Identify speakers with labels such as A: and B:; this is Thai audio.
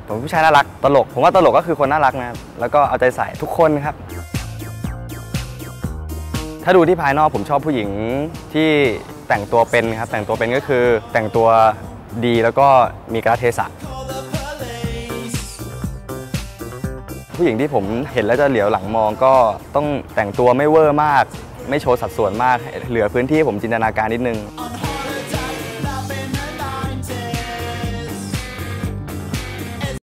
A: ผมผู้ชายน่ารักตลกผมว่าตลกก็คือคนน่ารักนะครับแล้วก็เอาใจใส่ทุกคนครับถ้าดูที่ภายนอกผมชอบผู้หญิงที่แต่งตัวเป็นครับแต่งตัวเป็นก็คือแต่งตัวดีแล้วก็มีกาลเทศะผู้หญิงที่ผมเห็นแล้วจะเหลียวหลังมองก็ต้องแต่งตัวไม่เวอร์มากไม่โชว์สัดส่วนมากเหลือพื้นที่ผมจินตนาการนิดนึง